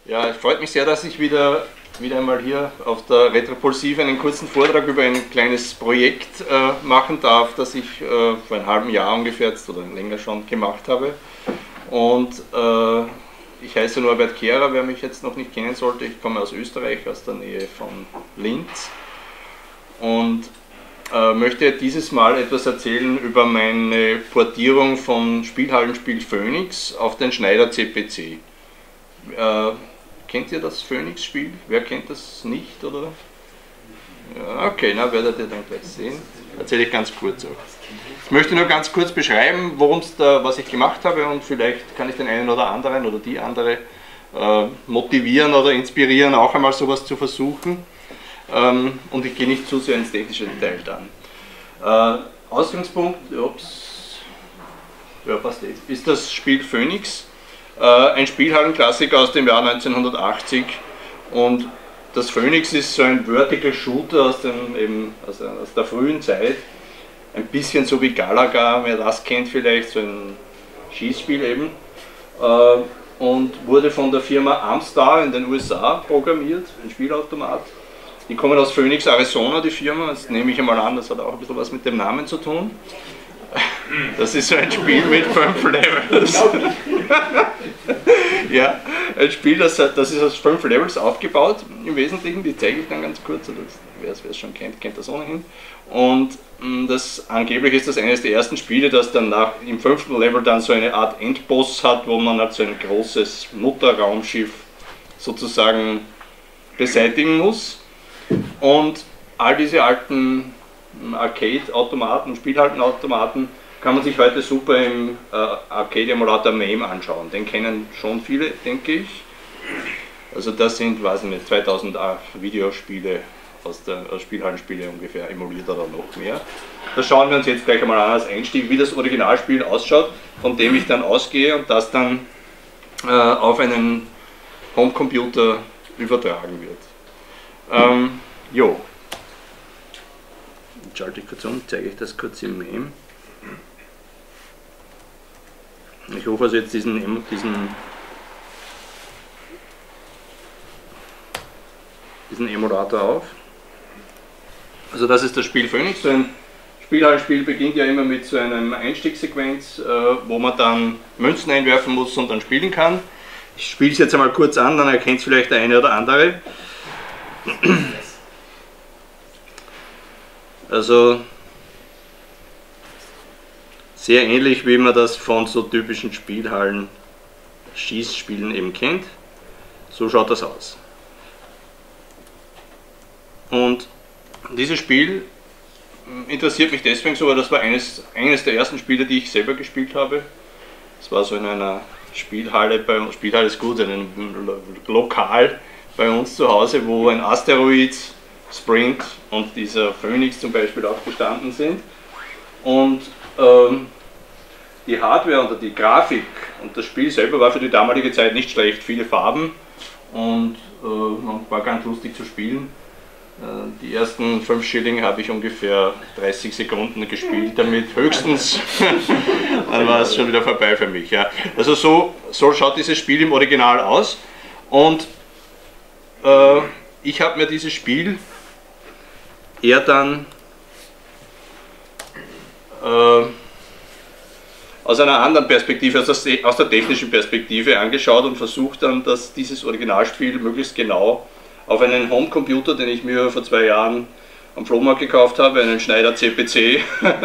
Ja, es freut mich sehr, dass ich wieder einmal hier auf der Retropulsive einen kurzen Vortrag über ein kleines Projekt machen darf, das ich vor einem halben Jahr ungefähr oder länger schon gemacht habe. Und ich heiße Norbert Kehrer, wer mich jetzt noch nicht kennen sollte. Ich komme aus Österreich, aus der Nähe von Linz und möchte dieses Mal etwas erzählen über meine Portierung von Spielhallenspiel Phoenix auf den Schneider CPC. Kennt ihr das Phoenix-Spiel? Wer kennt das nicht, oder? Ja, okay, na werdet ihr dann gleich sehen. Erzähle ich ganz kurz auch. Ich möchte nur ganz kurz beschreiben, was ich gemacht habe, und vielleicht kann ich den einen oder anderen oder die andere motivieren oder inspirieren, auch einmal sowas zu versuchen. Und ich gehe nicht zu sehr ins technische Detail dann. Ausgangspunkt, ist das Spiel Phoenix. Ein Spielhallenklassiker aus dem Jahr 1980, und das Phoenix ist so ein Vertical Shooter aus der frühen Zeit, ein bisschen so wie Galaga, wer das kennt vielleicht, so ein Schießspiel eben, und wurde von der Firma Amstar in den USA programmiert, ein Spielautomat. Die kommen aus Phoenix, Arizona, die Firma, das nehme ich einmal an, das hat auch ein bisschen was mit dem Namen zu tun. Das ist so ein Spiel mit 5 Levels. Ja, ein Spiel, das ist aus 5 Levels aufgebaut, im Wesentlichen, die zeige ich dann ganz kurz, wer es schon kennt, kennt das ohnehin. Und angeblich ist das eines der ersten Spiele, das dann im 5. Level dann so eine Art Endboss hat, wo man halt so ein großes Mutterraumschiff sozusagen beseitigen muss. Und all diese alten Arcade-Automaten, Spielhallenautomaten kann man sich heute super im Arcade-Emulator MAME anschauen. Den kennen schon viele, denke ich. Also das sind, weiß ich nicht, 2000 Videospiele aus Spielhallenspiele ungefähr emuliert oder noch mehr. Das schauen wir uns jetzt gleich einmal an als Einstieg, wie das Originalspiel ausschaut, von dem ich dann ausgehe und das dann auf einen Homecomputer übertragen wird. Schalte ich kurz um, zeige ich das kurz im MAME. Ich rufe also jetzt diesen Emulator auf. Also das ist das Spiel Phoenix. So ein Spielhallenspiel beginnt ja immer mit so einer Einstiegssequenz, wo man dann Münzen einwerfen muss und dann spielen kann. Ich spiele es jetzt einmal kurz an, dann erkennt es vielleicht der eine oder andere. Also sehr ähnlich, wie man das von so typischen Spielhallen-Schießspielen eben kennt. So schaut das aus. Und dieses Spiel interessiert mich deswegen so, weil das war eines der ersten Spiele, die ich selber gespielt habe. Das war so in einer Spielhalle, Spielhalle ist gut, in einem Lokal bei uns zu Hause, wo ein Asteroid, Sprint und dieser Phoenix zum Beispiel auch gestanden sind. Und die Hardware und die Grafik und das Spiel selber war für die damalige Zeit nicht schlecht, viele Farben und war ganz lustig zu spielen. Die ersten 5 Schilling habe ich ungefähr 30 Sekunden gespielt damit, höchstens. Dann war es schon wieder vorbei für mich. Ja. Also so schaut dieses Spiel im Original aus, und ich habe mir dieses Spiel eher dann aus einer anderen Perspektive, aus der technischen Perspektive angeschaut und versucht dann, dieses Originalspiel möglichst genau auf einen Homecomputer, den ich mir vor 2 Jahren am Flohmarkt gekauft habe, einen Schneider CPC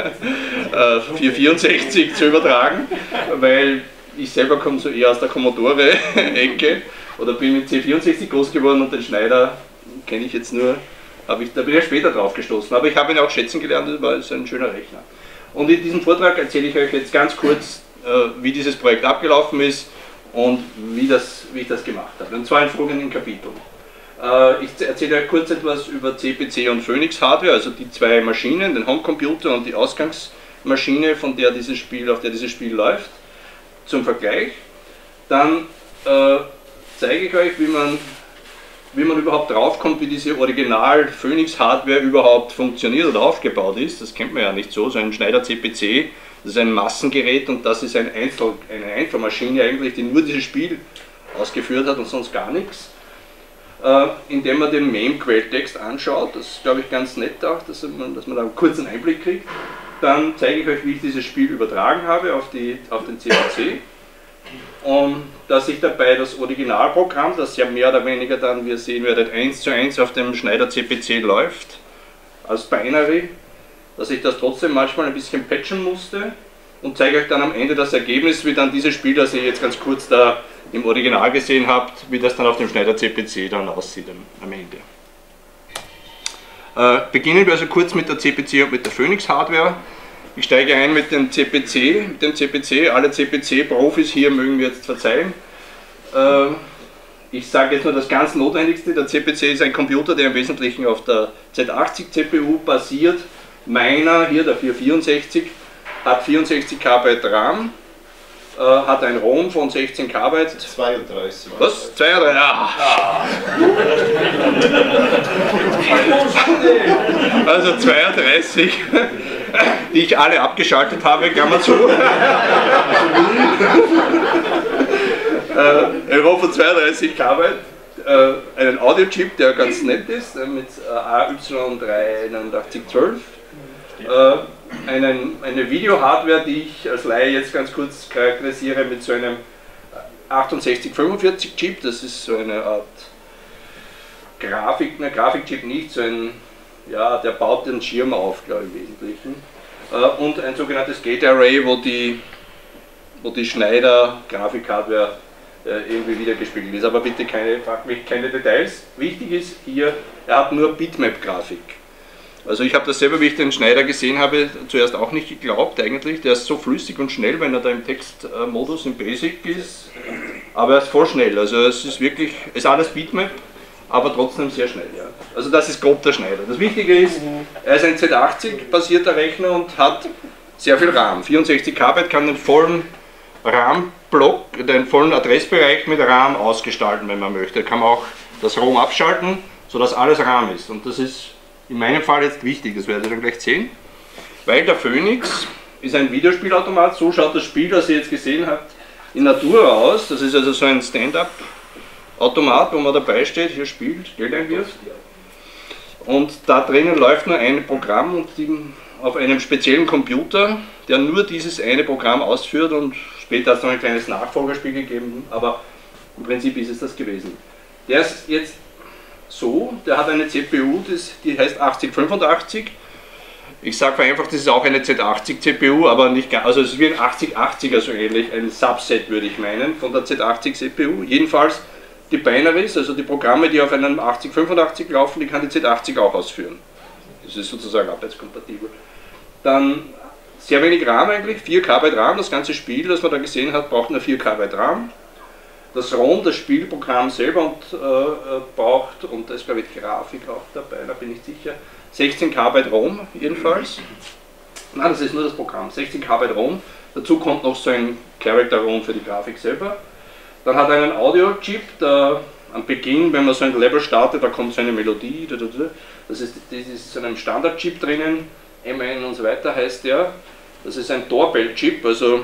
464 zu übertragen, weil ich selber komme so eher aus der Commodore-Ecke oder bin mit C64 groß geworden, und den Schneider kenne ich jetzt nur. Da bin ich später drauf gestoßen, aber ich habe ihn auch schätzen gelernt, das war ein schöner Rechner. Und in diesem Vortrag erzähle ich euch jetzt ganz kurz, wie dieses Projekt abgelaufen ist und wie ich das gemacht habe. Und zwar in folgenden Kapiteln. Ich erzähle euch kurz etwas über CPC und Phoenix Hardware, also die 2 Maschinen, den Homecomputer und die Ausgangsmaschine, auf der dieses Spiel läuft, zum Vergleich. Dann zeige ich euch, wie man überhaupt draufkommt, wie diese Original Phoenix Hardware überhaupt funktioniert oder aufgebaut ist. Das kennt man ja nicht so. So ein Schneider CPC, das ist ein Massengerät, und das ist eine Einzelmaschine eigentlich, die nur dieses Spiel ausgeführt hat und sonst gar nichts. Indem man den MAME-Quelltext anschaut, das ist glaube ich ganz nett auch, dass man da einen kurzen Einblick kriegt. Dann zeige ich euch, wie ich dieses Spiel übertragen habe auf den CPC. Und dass ich dabei das Originalprogramm, das ja mehr oder weniger dann, wie ihr sehen werdet, 1:1 auf dem Schneider CPC läuft, als Binary, dass ich das trotzdem manchmal ein bisschen patchen musste und zeige euch dann am Ende das Ergebnis, wie dann dieses Spiel, das ihr jetzt ganz kurz da im Original gesehen habt, wie das dann auf dem Schneider CPC dann aussieht am Ende. Beginnen wir also kurz mit der CPC und mit der Phoenix Hardware. Ich steige ein mit dem CPC. Alle CPC-Profis hier mögen mir jetzt verzeihen. Ich sage jetzt nur das ganz Notwendigste. Der CPC ist ein Computer, der im Wesentlichen auf der Z80 CPU basiert. Meiner, hier der 464, hat 64 KB RAM, hat ein ROM von 16 KB. 32. Was? 32? Ah. Also 32, die ich alle abgeschaltet habe, Klammer zu. Ein ROM von 32 KB, einen Audio-Chip, der ganz nett ist, mit AY38112. Eine Video-Hardware, die ich als Laie jetzt ganz kurz charakterisiere mit so einem 6845-Chip, das ist so eine Art Grafikchip nicht, so ein, ja, der baut den Schirm auf, glaube ich, im Wesentlichen. Und ein sogenanntes Gate Array, wo die Schneider Grafikhardware irgendwie wiedergespiegelt ist, aber bitte fragt mich keine Details. Wichtig ist hier, er hat nur Bitmap-Grafik. Also ich habe das selber, wie ich den Schneider gesehen habe, zuerst auch nicht geglaubt eigentlich. Der ist so flüssig und schnell, wenn er da im Textmodus im Basic ist, aber er ist voll schnell. Also es ist wirklich, es ist alles Bitmap, aber trotzdem sehr schnell. Ja. Also das ist grob der Schneider. Das Wichtige ist, er ist ein Z80-basierter Rechner und hat sehr viel RAM. 64 KB kann den vollen RAM-Block, den vollen Adressbereich mit RAM ausgestalten, wenn man möchte. Da kann man auch das ROM abschalten, sodass alles RAM ist. Und das ist in meinem Fall jetzt wichtig, das werdet ihr dann gleich sehen, weil der Phoenix ist ein Videospielautomat, so schaut das Spiel, das ihr jetzt gesehen habt, in Natura aus. Das ist also so ein Stand-up-Automat, wo man dabei steht, hier spielt, Geld einwirft. Und da drinnen läuft nur ein Programm und auf einem speziellen Computer, der nur dieses eine Programm ausführt, und später hat es noch ein kleines Nachfolgerspiel gegeben, aber im Prinzip ist es das gewesen. Der ist jetzt so, der hat eine CPU, die heißt 8085. Ich sage vereinfacht, das ist auch eine Z80 CPU, aber nicht ganz, also es ist wie ein 8080er so ähnlich, ein Subset würde ich meinen von der Z80 CPU. Jedenfalls die Binaries, also die Programme, die auf einem 8085 laufen, die kann die Z80 auch ausführen. Das ist sozusagen abwärtskompatibel. Dann sehr wenig RAM eigentlich, 4 KB RAM, das ganze Spiel, das man da gesehen hat, braucht nur 4 KB RAM. Das ROM, das Spielprogramm selber braucht, und da ist glaube ich Grafik auch dabei, da bin ich sicher, 16 KB ROM jedenfalls. Nein, das ist nur das Programm, 16 KB ROM. Dazu kommt noch so ein Character ROM für die Grafik selber. Dann hat er einen Audio-Chip, da am Beginn, wenn man so ein Level startet, da kommt so eine Melodie, das ist so einem Standard-Chip drinnen, MN und so weiter heißt der. Das ist ein Doorbell-Chip, also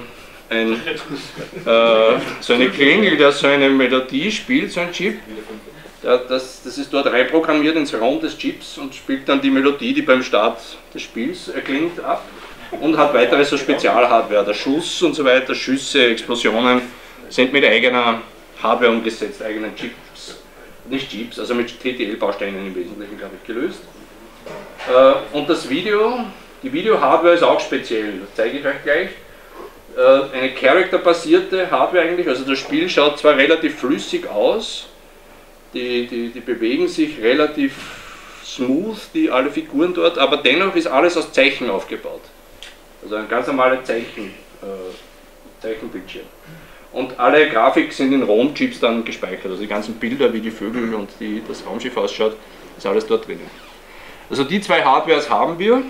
so eine Klingel, der so eine Melodie spielt, so ein Chip. Das ist dort reinprogrammiert ins ROM des Chips und spielt dann die Melodie, die beim Start des Spiels erklingt, ab. Und hat weitere so Spezialhardware, der Schuss und so weiter, Schüsse, Explosionen sind mit eigener Hardware umgesetzt, eigenen Chips, nicht Chips, also mit TTL-Bausteinen im Wesentlichen, glaube ich, gelöst. Und das Video, die Video-Hardware ist auch speziell, das zeige ich euch gleich. Eine Character-basierte Hardware eigentlich, also das Spiel schaut zwar relativ flüssig aus, die bewegen sich relativ smooth, alle Figuren dort, aber dennoch ist alles aus Zeichen aufgebaut. Also ein ganz normaler Zeichenbildschirm. Und alle Grafik sind in ROM-Chips dann gespeichert, also die ganzen Bilder, wie die Vögel und das Raumschiff ausschaut, ist alles dort drinnen. Also die zwei Hardwares haben wir,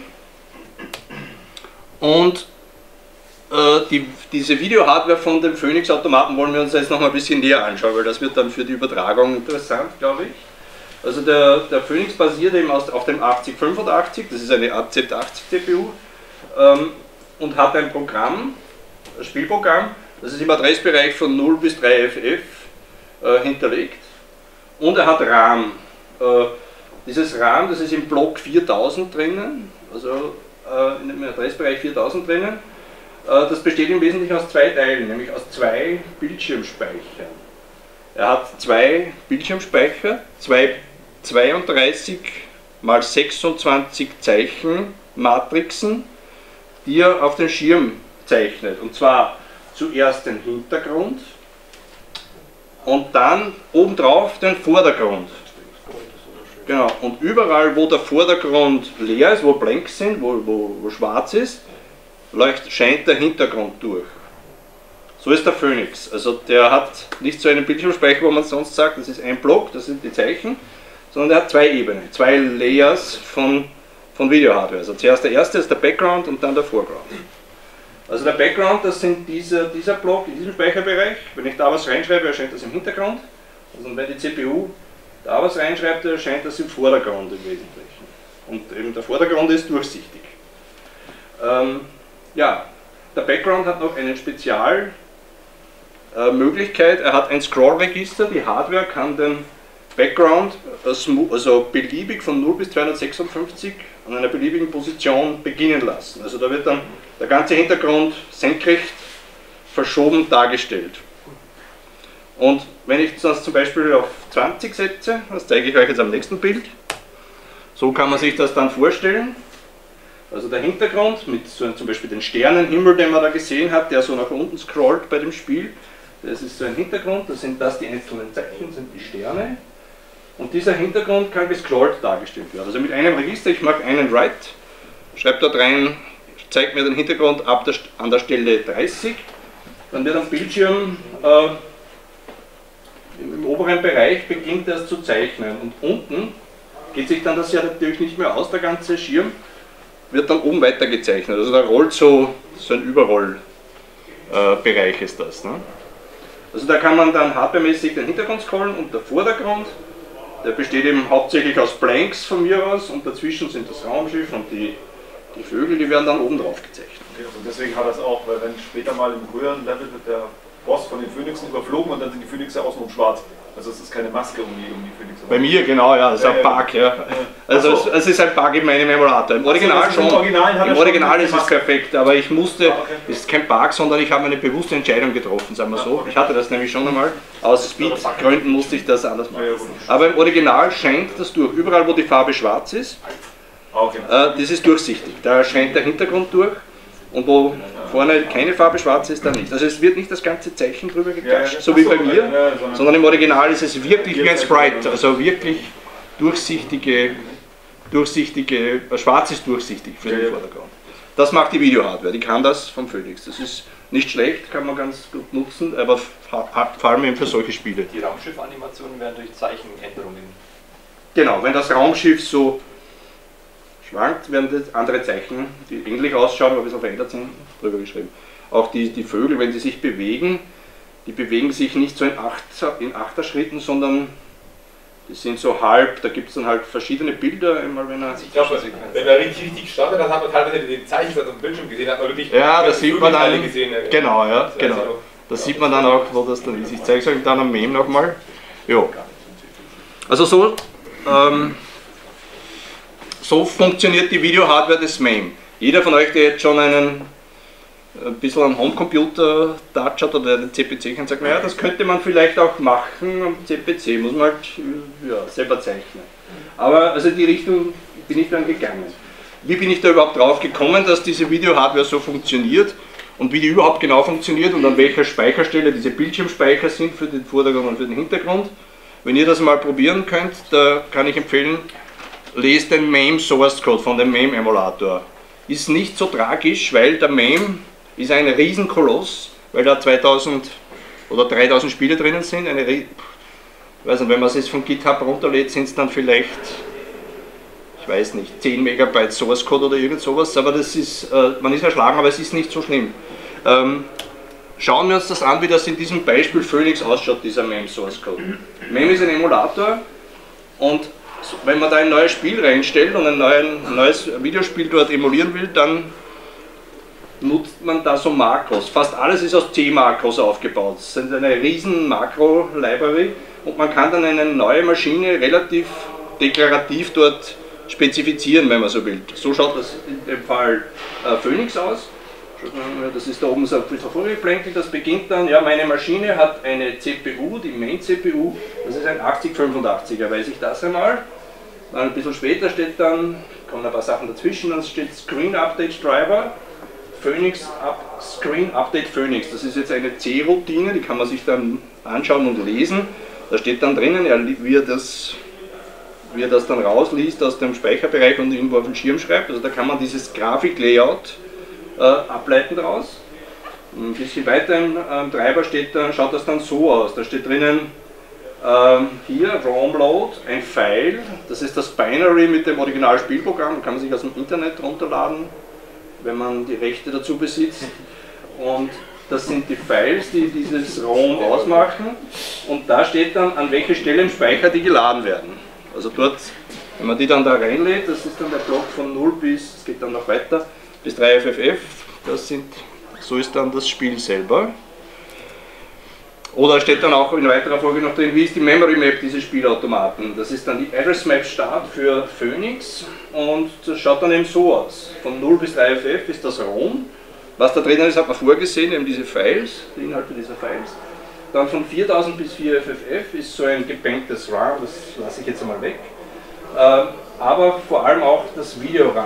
und diese Video-Hardware von dem Phoenix-Automaten wollen wir uns jetzt noch mal ein bisschen näher anschauen, weil das wird dann für die Übertragung interessant, glaube ich. Also der Phoenix basiert eben auf dem 8085, das ist eine Art Z80-CPU, und hat ein Programm, ein Spielprogramm, das ist im Adressbereich von 0 bis 3FF hinterlegt. Und er hat RAM. Dieses RAM, das ist im Block 4000 drinnen, also im Adressbereich 4000 drinnen. Das besteht im Wesentlichen aus zwei Teilen, nämlich aus zwei Bildschirmspeichern. Er hat zwei Bildschirmspeicher, zwei 32 x 26 Zeichen Matrixen, die er auf den Schirm zeichnet. Und zwar zuerst den Hintergrund und dann obendrauf den Vordergrund. Genau, und überall, wo der Vordergrund leer ist, wo Blanks sind, wo schwarz ist, scheint der Hintergrund durch. So ist der Phoenix. Also der hat nicht so einen Bildschirmspeicher, wo man sonst sagt, das ist ein Block, das sind die Zeichen, sondern der hat zwei Ebenen, zwei Layers von Videohardware. Also zuerst der erste ist der Background und dann der Foreground. Also der Background, das sind dieser Block in diesem Speicherbereich. Wenn ich da was reinschreibe, erscheint das im Hintergrund. Also wenn die CPU da was reinschreibt, erscheint das im Vordergrund im Wesentlichen. Und eben der Vordergrund ist durchsichtig. Ja, der Background hat noch eine Spezialmöglichkeit. Er hat ein Scrollregister. Die Hardware kann den Background also beliebig von 0 bis 256 an einer beliebigen Position beginnen lassen. Also da wird dann der ganze Hintergrund senkrecht verschoben dargestellt. Und wenn ich das zum Beispiel auf 20 setze, das zeige ich euch jetzt am nächsten Bild, so kann man sich das dann vorstellen. Also der Hintergrund mit so zum Beispiel den Sternenhimmel, den man da gesehen hat, der so nach unten scrollt bei dem Spiel. Das ist so ein Hintergrund, das sind die einzelnen Zeichen, sind die Sterne. Und dieser Hintergrund kann gescrollt dargestellt werden. Also mit einem Register, ich mache einen Write, schreibe dort rein, zeigt mir den Hintergrund an der Stelle 30, dann wird am Bildschirm im oberen Bereich beginnt das zu zeichnen. Und unten geht sich dann das ja natürlich nicht mehr aus, der ganze Schirm wird dann oben weiter gezeichnet. Also da rollt so ein Überrollbereich ist das. Ne? Also da kann man dann hardwaremäßig den Hintergrund scrollen und der Vordergrund, der besteht eben hauptsächlich aus Blanks von mir aus und dazwischen sind das Raumschiff und die Vögel, die werden dann oben drauf gezeichnet. Okay, und deswegen hat das auch, weil wenn später mal im höheren Level wird der Boss von den Phönixen überflogen und dann sind die Phönixe außenrum schwarz. Also es ist keine Maske um die Phönixe. Bei mir, genau, ja, das ist ein Bug, ja. Also so. Es ist ein Bug in meinem Emulator. Im Original schon. Im Original ist es perfekt, aber ich musste, es ist kein Bug, sondern ich habe eine bewusste Entscheidung getroffen, sagen wir so. Ich hatte das nämlich schon einmal, aus Speed-Gründen musste ich das anders machen. Aber im Original scheint das durch. Überall, wo die Farbe schwarz ist, das ist durchsichtig. Da scheint der Hintergrund durch. Und wo vorne keine Farbe schwarz ist, dann nicht. Also es wird nicht das ganze Zeichen drüber geklatscht, so wie bei mir, sondern im Original ist es wirklich wie ein Sprite, also wirklich durchsichtige, schwarz ist durchsichtig für den Vordergrund. Das macht die Videohardware, die kann das vom Phoenix. Das ist nicht schlecht, kann man ganz gut nutzen, aber vor allem eben für solche Spiele. Die Raumschiff-Animationen werden durch Zeichenänderungen. Genau, wenn das Raumschiff so schwankt, werden das andere Zeichen, die ähnlich ausschauen, aber ein bisschen verändert sind, drüber geschrieben. Auch die Vögel, wenn sie sich bewegen, die bewegen sich nicht so in Achterschritten, sondern die sind so halb, da gibt es dann halt verschiedene Bilder. Einmal, wenn er wenn er richtig startet, dann hat man teilweise den Zeichensatz auf dem Bildschirm gesehen, hat man wirklich das sieht man dann, gesehen. Genau, ja, genau. Das sieht man dann auch, wo das dann ist. Ich zeige es euch dann am Meme nochmal. Ja. Also so funktioniert die Videohardware des MAME. Jeder von euch, der jetzt schon ein bisschen einen Homecomputer-Touch hat oder einen CPC kann, sagt, naja, das könnte man vielleicht auch machen am CPC, muss man halt selber zeichnen. Aber also in die Richtung bin ich dann gegangen. Wie bin ich da überhaupt drauf gekommen, dass diese Videohardware so funktioniert und wie die überhaupt genau funktioniert und an welcher Speicherstelle diese Bildschirmspeicher sind für den Vordergrund und für den Hintergrund? Wenn ihr das mal probieren könnt, da kann ich empfehlen, lest den MAME Source Code von dem MAME Emulator. Ist nicht so tragisch, weil der MAME ist ein Riesenkoloss, weil da 2000 oder 3000 Spiele drinnen sind. Ich weiß nicht, wenn man es jetzt von GitHub runterlädt, sind es dann vielleicht, ich weiß nicht, 10 Megabyte Source Code oder irgend sowas, aber das ist, man ist erschlagen, aber es ist nicht so schlimm. Schauen wir uns das an, wie das in diesem Beispiel Phoenix ausschaut, dieser MAME Source Code. MAME ist ein Emulator und wenn man da ein neues Spiel reinstellt und ein neues Videospiel dort emulieren will, dann nutzt man da so Makros. Fast alles ist aus C-Makros aufgebaut. Es sind eine riesen Makro-Library und man kann dann eine neue Maschine relativ deklarativ dort spezifizieren, wenn man so will. So schaut das in dem Fall Phoenix aus. Das ist da oben so ein bisschen vorgeplänkelt, das beginnt dann, ja, meine Maschine hat eine CPU, die Main-CPU, das ist ein 8085er, weiß ich das einmal. Dann ein bisschen später steht dann, kommen ein paar Sachen dazwischen, dann steht Screen Update Driver, Phoenix Screen Update Phoenix. Das ist jetzt eine C-Routine, die kann man sich dann anschauen und lesen. Da steht dann drinnen, wie er das dann rausliest aus dem Speicherbereich und irgendwo auf den Schirm schreibt. Also da kann man dieses Grafik-Layout ableiten daraus. Ein bisschen weiter im Treiber schaut das dann so aus. Da steht drinnen hier ROM-Load, ein File, das ist das Binary mit dem Original-Spielprogramm, kann man sich aus dem Internet runterladen, wenn man die Rechte dazu besitzt. Und das sind die Files, die dieses ROM ausmachen. Und da steht dann, an welche Stelle im Speicher die geladen werden. Also dort, wenn man die dann da reinlädt, das ist dann der Block von 0 bis, es geht dann noch weiter, bis 3FFF, so ist dann das Spiel selber. Oder steht dann auch in weiterer Folge noch drin, wie ist die Memory Map dieses Spielautomaten. Das ist dann die Address Map Start für Phoenix und das schaut dann eben so aus. Von 0 bis 3FF ist das ROM. Was da drinnen ist, hat man vorgesehen, eben diese Files, die Inhalte dieser Files. Dann von 4000 bis 4FFF ist so ein gebanktes RAM, das lasse ich jetzt einmal weg. Aber vor allem auch das Video-RAM.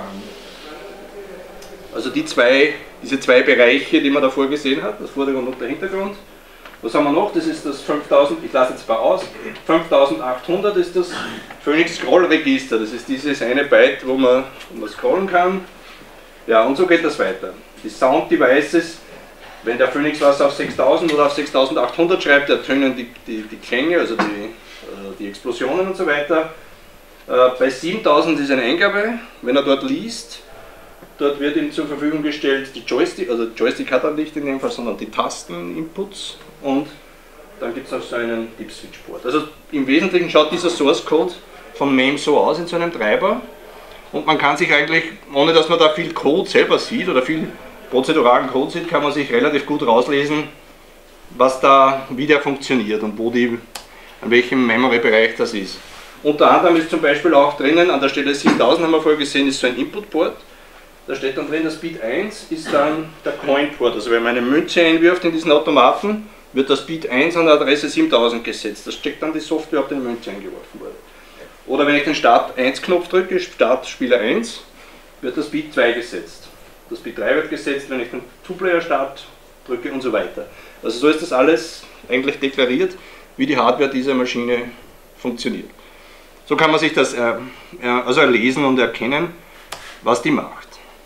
Also diese zwei Bereiche, die man da vorgesehen hat, das Vordergrund und der Hintergrund. Was haben wir noch? Das ist das 5000, ich lasse jetzt mal aus, 5800 ist das Phoenix Scroll Register. Das ist dieses eine Byte, wo man scrollen kann. Ja, und so geht das weiter. Die Sound Devices, wenn der Phoenix was auf 6000 oder auf 6800 schreibt, ertönen die Klänge, also die Explosionen und so weiter. Bei 7000 ist eine Eingabe, wenn er dort liest. Dort wird ihm zur Verfügung gestellt die Joystick, also Joystick hat er nicht in dem Fall, sondern die Tasten-Inputs und dann gibt es noch so einen Deep-Switch-Port. Also im Wesentlichen schaut dieser Source-Code von MAME so aus in so einem Treiber und man kann sich eigentlich, ohne dass man da viel Code selber sieht oder viel prozeduralen Code sieht, kann man sich relativ gut rauslesen, wie der funktioniert und an welchem Memory-Bereich das ist. Unter anderem ist zum Beispiel auch drinnen, an der Stelle 7000 haben wir vorher gesehen, ist so ein Input-Port. Da steht dann drin, das Bit 1 ist dann der Coin-Port. Also wenn man eine Münze einwirft in diesen Automaten, wird das Bit 1 an der Adresse 7000 gesetzt. Das steckt dann die Software, ob die Münze eingeworfen wurde. Oder wenn ich den Start 1-Knopf drücke, Start Spieler 1, wird das Bit 2 gesetzt. Das Bit 3 wird gesetzt, wenn ich den Two-Player-Start drücke und so weiter. Also so ist das alles eigentlich deklariert, wie die Hardware dieser Maschine funktioniert. So kann man sich das also erlesen und erkennen, was die macht.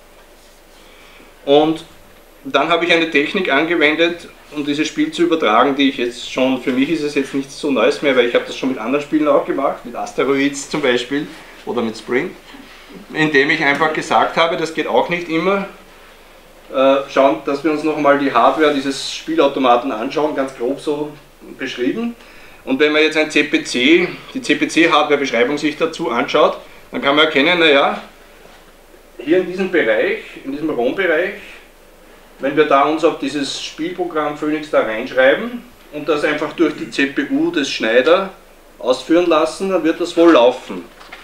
Und dann habe ich eine Technik angewendet, um dieses Spiel zu übertragen, die ich jetzt schon, für mich ist es jetzt nichts so Neues mehr, weil ich habe das schon mit anderen Spielen auch gemacht, mit Asteroids zum Beispiel oder mit Spring, indem ich einfach gesagt habe, das geht auch nicht immer, schauen, dass wir uns nochmal die Hardware dieses Spielautomaten anschauen, ganz grob so beschrieben. Und wenn man jetzt die CPC-Hardware-Beschreibung sich dazu anschaut, dann kann man erkennen, naja, hier in diesem Bereich, in diesem ROM-Bereich, wenn wir da uns auf dieses Spielprogramm Phoenix da reinschreiben und das einfach durch die CPU des Schneider ausführen lassen, dann wird das wohl laufen.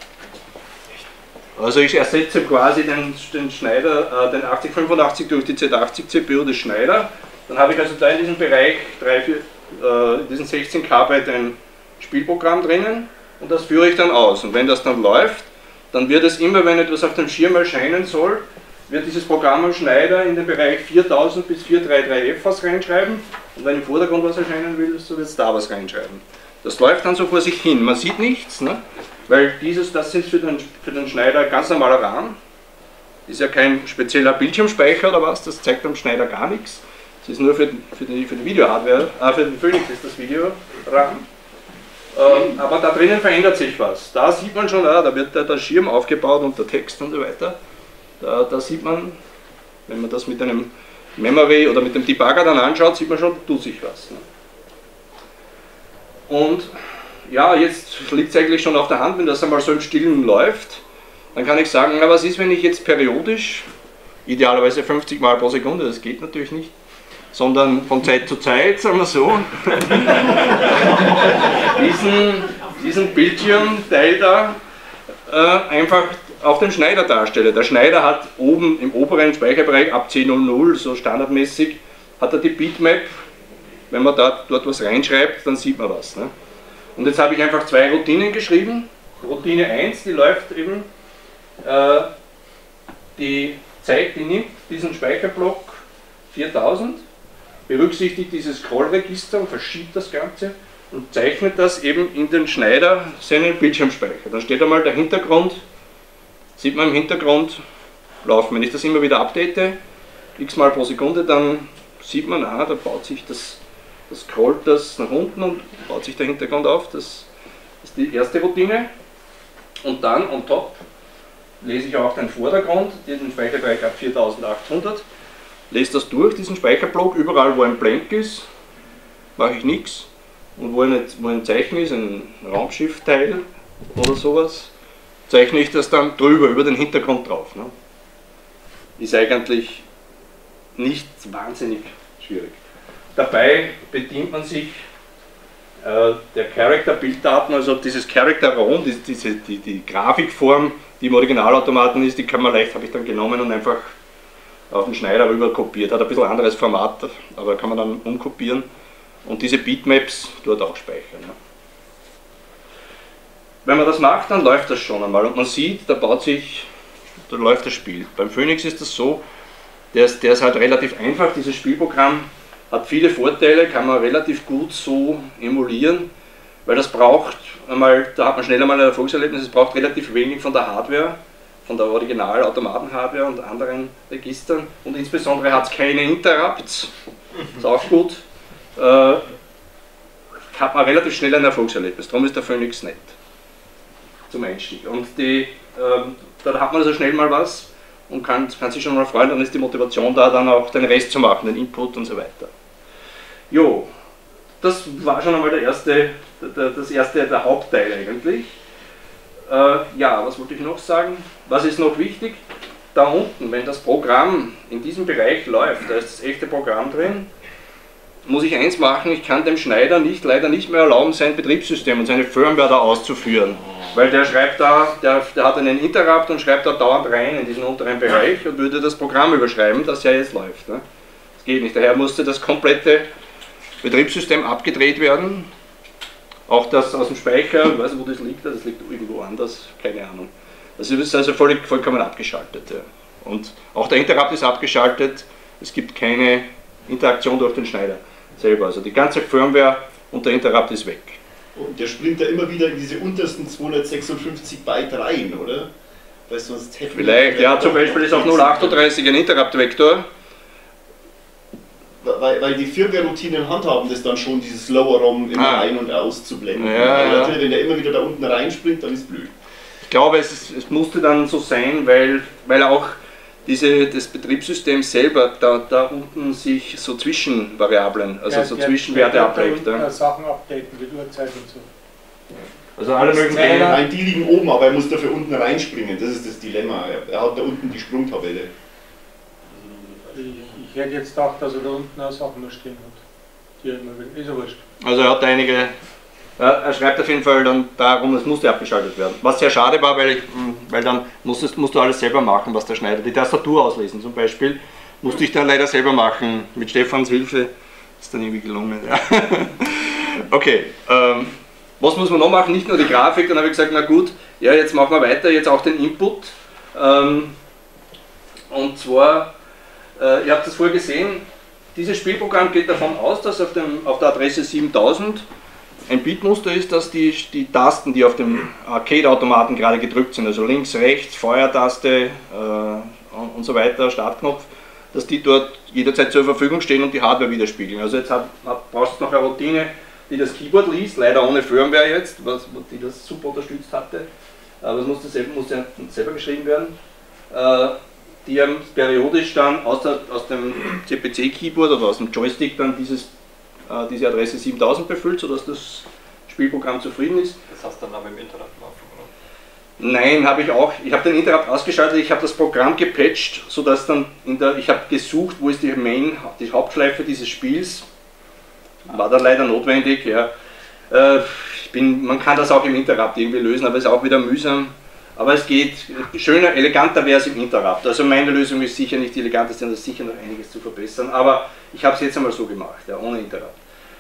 Also ich ersetze quasi den Schneider, den 8085 durch die Z80 CPU des Schneider. Dann habe ich also da in diesem Bereich in diesen 16 KB ein Spielprogramm drinnen und das führe ich dann aus. Und wenn das dann läuft, dann wird es immer, wenn etwas auf dem Schirm erscheinen soll, wird dieses Programm am Schneider in den Bereich 4000 bis 433F was reinschreiben und wenn im Vordergrund was erscheinen will, so wird es da was reinschreiben. Das läuft dann so vor sich hin, man sieht nichts, ne? Weil das ist für den Schneider ganz normaler RAM, ist ja kein spezieller Bildschirmspeicher oder was, das zeigt am Schneider gar nichts. Das ist nur für die Video-Hardware, für den Phoenix ist das Video-RAM. Aber da drinnen verändert sich was. Da sieht man schon, da wird der Schirm aufgebaut und der Text und so weiter. Da sieht man, wenn man das mit einem Memory oder mit dem Debugger dann anschaut, sieht man schon, da tut sich was. Ne? Und ja, jetzt liegt es eigentlich schon auf der Hand, wenn das einmal so im Stillen läuft, dann kann ich sagen, na, was ist, wenn ich jetzt periodisch idealerweise 50 Mal pro Sekunde, das geht natürlich nicht, sondern von Zeit zu Zeit, sagen wir so, diesen Bildschirmteil da einfach auf dem Schneider darstelle. Der Schneider hat oben im oberen Speicherbereich ab C00, so standardmäßig, hat er die Bitmap. Wenn man dort was reinschreibt, dann sieht man was. Ne? Und jetzt habe ich einfach zwei Routinen geschrieben. Routine 1, die läuft eben, die nimmt diesen Speicherblock 4000, berücksichtigt dieses Scrollregister und verschiebt das Ganze und zeichnet das eben in den Schneider seinen Bildschirmspeicher. Dann steht einmal der Hintergrund, sieht man im Hintergrund laufen. Wenn ich das immer wieder update, x Mal pro Sekunde, dann sieht man, da baut sich das scrollt das nach unten und baut sich der Hintergrund auf. Das ist die erste Routine. Und dann on top lese ich auch den Vordergrund, den Speicherbereich ab 4800. Lese das durch, diesen Speicherblock, überall wo ein Blank ist, mache ich nichts. Und wo ein Zeichen ist, ein Raumschiffteil oder sowas, zeichne ich das dann drüber, über den Hintergrund drauf. Ne? Ist eigentlich nicht wahnsinnig schwierig. Dabei bedient man sich der Character-Bilddaten, also dieses Character-ROM, die Grafikform, die im Originalautomaten ist, die kann man leicht, habe ich dann genommen und einfach auf den Schneider rüber kopiert. Hat ein bisschen anderes Format, aber kann man dann umkopieren und diese Bitmaps dort auch speichern. Ja. Wenn man das macht, dann läuft das schon einmal und man sieht, da läuft das Spiel. Beim Phoenix ist das so, der ist halt relativ einfach, dieses Spielprogramm hat viele Vorteile, kann man relativ gut so emulieren, weil das braucht einmal, da hat man schnell einmal ein Erfolgserlebnis, es braucht relativ wenig von der Hardware, von der Original-Automaten-Hardware und anderen Registern und insbesondere hat es keine Interrupts, ist auch gut, hat man relativ schnell ein Erfolgserlebnis, darum ist der Phoenix nett zum Einstieg. Und da hat man also schnell mal was und kann sich schon mal freuen, dann ist die Motivation da, dann auch den Rest zu machen, den Input und so weiter. Jo, das war schon einmal der Hauptteil eigentlich. Ja, was wollte ich noch sagen? Was ist noch wichtig? Da unten, wenn das Programm in diesem Bereich läuft, da ist das echte Programm drin, muss ich eins machen, ich kann dem Schneider leider nicht mehr erlauben, sein Betriebssystem und seine Firmware da auszuführen. Weil der schreibt da, der hat einen Interrupt und schreibt da dauernd rein in diesen unteren Bereich und würde das Programm überschreiben, das ja jetzt läuft. Ne? Das geht nicht, daher musste das komplette Betriebssystem abgedreht werden. Auch das aus dem Speicher, ich weiß nicht, wo das liegt irgendwo anders, keine Ahnung. Das ist also vollkommen abgeschaltet. Ja. Und auch der Interrupt ist abgeschaltet, es gibt keine Interaktion durch den Schneider selber. Also die ganze Firmware und der Interrupt ist weg. Und der springt da immer wieder in diese untersten 256 Byte rein, oder? Weil sonst hätten vielleicht, ja, zum Beispiel ist auf 038 ein Interrupt-Vektor. Weil die Firmware-Routinen handhaben das dann schon, dieses Lower ROM immer ein- und auszublenden. Ja. Wenn der immer wieder da unten reinspringt, dann ist blöd. Ich glaube, es musste dann so sein, weil auch das Betriebssystem selber da unten sich so Zwischenvariablen, also so Zwischenwerte ablegt. Sachen updaten, wie Uhrzeit und so. Also alle möglichen Dinge. Nein, die liegen oben, aber er muss dafür unten reinspringen. Das ist das Dilemma. Er hat da unten die Sprungtabelle. Ich hätte jetzt gedacht, dass er da unten auch Sachen noch stehen hat. Die ist ja wurscht. Also er hat einige. Er schreibt auf jeden Fall dann darum, es musste abgeschaltet werden. Was sehr schade war, weil dann musst du alles selber machen, was der Schneider. Die Tastatur auslesen zum Beispiel, musste ich dann leider selber machen. Mit Stefans Hilfe ist dann irgendwie gelungen. Ja. Okay, was muss man noch machen? Nicht nur die Grafik, dann habe ich gesagt, na gut, ja, jetzt machen wir weiter, jetzt auch den Input. Und zwar, ihr habt das vorher gesehen, dieses Spielprogramm geht davon aus, dass auf der Adresse 7000 ein Bitmuster ist, dass die Tasten, die auf dem Arcade-Automaten gerade gedrückt sind, also links, rechts, Feuertaste und so weiter, Startknopf, dass die dort jederzeit zur Verfügung stehen und die Hardware widerspiegeln. Also jetzt brauchst du noch eine Routine, die das Keyboard liest, leider ohne Firmware jetzt, die das super unterstützt hatte, aber das musste selber geschrieben werden, die periodisch dann aus dem CPC-Keyboard oder aus dem Joystick dann diese Adresse 7000 befüllt, sodass das Spielprogramm zufrieden ist. Das hast du dann aber im Internet laufen, Nein, habe ich auch. Ich habe den Interrupt ausgeschaltet, ich habe das Programm gepatcht, sodass dann ich habe gesucht, wo ist die die Hauptschleife dieses Spiels. War dann leider notwendig, ja. Man kann das auch im Interrupt irgendwie lösen, aber es ist auch wieder mühsam. Aber es geht, schöner, eleganter wäre es im Interrupt. Also meine Lösung ist sicher nicht die eleganteste, und es ist sicher noch einiges zu verbessern, aber ich habe es jetzt einmal so gemacht, ja, ohne Interrupt.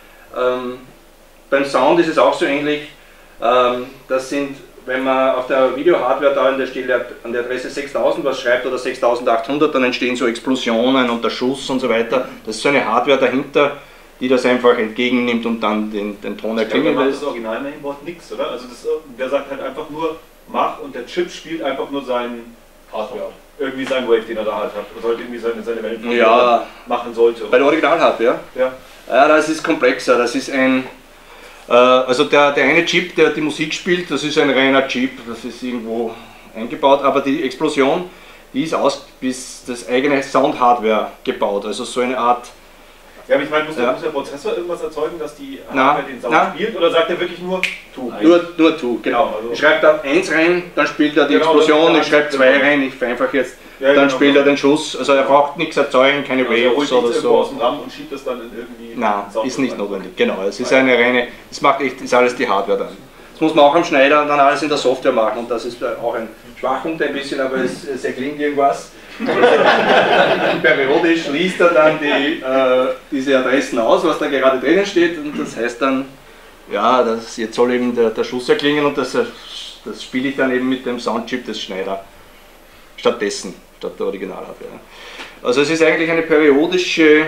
Beim Sound ist es auch so ähnlich. Das sind, wenn man auf der Video-Hardware da an der Stelle an der Adresse 6000 was schreibt oder 6800, dann entstehen so Explosionen und der Schuss und so weiter. Das ist so eine Hardware dahinter, die das einfach entgegennimmt und dann den Ton erklingen lässt. Das Original-Mainboard nichts, oder? Also der sagt halt einfach nur, mach, und der Chip spielt einfach nur seinen Hardware. Irgendwie seinen Wave, den er da halt hat. Oder halt irgendwie seine Welt, die er machen sollte. Bei der Original-Hardware? Ja. Ja, das ist komplexer. Das ist also der eine Chip, der die Musik spielt, das ist ein reiner Chip, das ist irgendwo eingebaut, aber die Explosion, die ist bis das eigene Sound-Hardware gebaut, also so eine Art... Ja, aber ich meine, muss der Prozessor irgendwas erzeugen, dass die Hardware den Sound spielt, oder sagt er wirklich nur Tu? Nur Tu, genau. Also ich schreibe da 1 rein, dann spielt er die Explosion, ich schreibe 2 rein, ich vereinfache jetzt, dann spielt er den Schuss, also er braucht nichts erzeugen, keine Waves oder so. Aus dem RAM und schiebt das dann in irgendwie... Nein, ist nicht notwendig, genau, es ist eine reine, ist alles die Hardware dann. Das muss man auch am Schneider dann alles in der Software machen, und das ist auch ein Schwachpunkt ein bisschen, aber es erklingt irgendwas. Periodisch liest er dann diese Adressen aus, was da gerade drinnen steht, und das heißt dann, ja, jetzt soll eben der Schuss erklingen, und das spiele ich dann eben mit dem Soundchip des Schneider statt der Originalhardware. Also es ist eigentlich eine periodische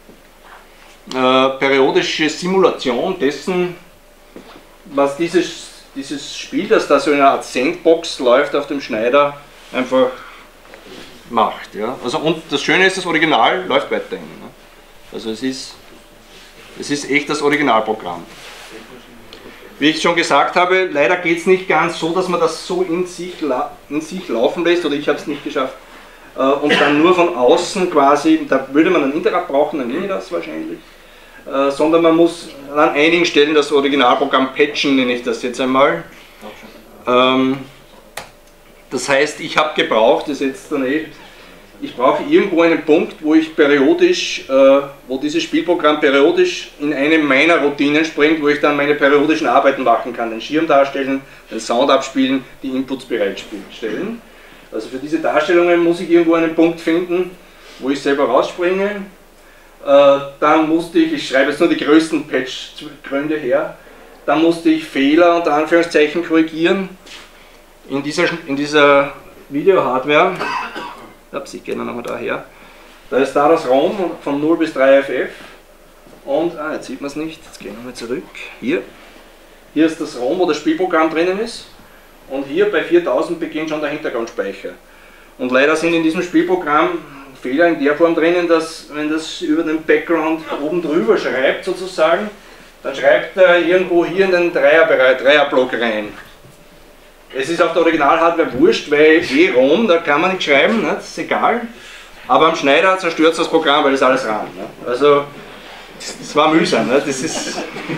Simulation dessen, was dieses Spiel, das da so in einer Art Sandbox läuft auf dem Schneider, einfach macht. Ja? Also, und das Schöne ist, das Original läuft weiterhin. Ne? Also es ist echt das Originalprogramm. Wie ich schon gesagt habe, leider geht es nicht ganz so, dass man das so in sich laufen lässt, oder ich habe es nicht geschafft, und dann nur von außen quasi, da würde man einen Interrupt brauchen, dann nehme ich das wahrscheinlich, sondern man muss an einigen Stellen das Originalprogramm patchen, nenne ich das jetzt einmal. Das heißt, ich habe gebraucht, das ist jetzt dann ich brauche irgendwo einen Punkt, wo ich periodisch, wo dieses Spielprogramm periodisch in eine meiner Routinen springt, wo ich dann meine periodischen Arbeiten machen kann, den Schirm darstellen, den Sound abspielen, die Inputs bereitstellen. Also für diese Darstellungen muss ich irgendwo einen Punkt finden, wo ich selber rausspringe. Dann musste ich schreibe jetzt nur die größten Patch-Gründe her, dann musste ich Fehler unter Anführungszeichen korrigieren in dieser Video-Hardware. Ich gehe nochmal daher. Da ist da das ROM von 0 bis 3 FF, und, jetzt sieht man es nicht, jetzt gehen wir mal zurück, hier ist das ROM, wo das Spielprogramm drinnen ist, und hier bei 4000 beginnt schon der Hintergrundspeicher. Und leider sind in diesem Spielprogramm Fehler in der Form drinnen, dass, wenn das über den Background oben drüber schreibt sozusagen, dann schreibt er irgendwo hier in den Dreierblock rein. Es ist auf der Original-Hardware wurscht, weil ROM, da kann man nicht schreiben, ne? Das ist egal. Aber am Schneider zerstört das Programm, weil das alles RAM. Ne? Also, das war mühsam. Ne? Das ist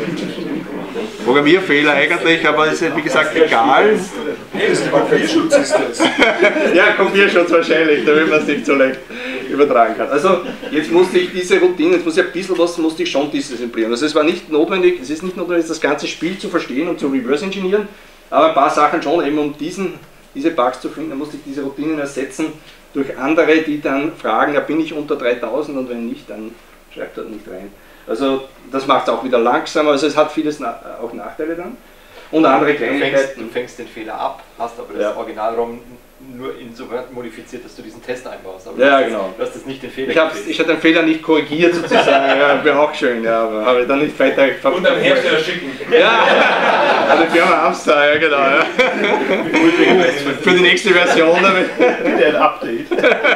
Programmierfehler eigentlich, aber es ist wie gesagt egal. Kopierschutz ist das. Ja, Kopierschutz wahrscheinlich, damit man es nicht so leicht übertragen kann. Also, jetzt musste ich diese Routine, jetzt muss ich ein bisschen was, musste ich schon disziplinieren. Also, es war nicht notwendig, es ist nicht notwendig, das ganze Spiel zu verstehen und zu reverse-engineeren. Aber ein paar Sachen schon, eben um diese Bugs zu finden, musste ich diese Routinen ersetzen durch andere, die dann fragen, ja, bin ich unter 3000, und wenn nicht, dann schreibt er nicht rein. Also das macht es auch wieder langsamer, also es hat vieles auch Nachteile dann. Und andere Kleinigkeiten. Du fängst den Fehler ab, hast aber das Original-ROM nur insoweit modifiziert, dass du diesen Test einbaust. Aber ja, genau. Du hast das nicht den Fehler ich habe den Fehler nicht korrigiert sozusagen, ja, wäre auch schön, ja, aber habe ich dann nicht weiter... Und am Hersteller schicken. Ja, also Firma Amstar, ja genau. Ja. Für die nächste Version. Wieder ein Update.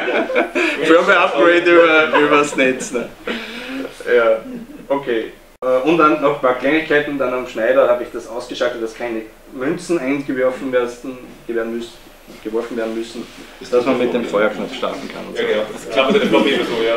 Firmware-Upgrade übers Netz. Ne? Ja, okay. Und dann noch ein paar Kleinigkeiten, dann am Schneider habe ich das ausgeschaltet, dass keine Münzen eingeworfen werden müssen, dass man mit dem Feuerknopf starten kann. Und so. Ja, genau, das klappt ja noch immer so, ja.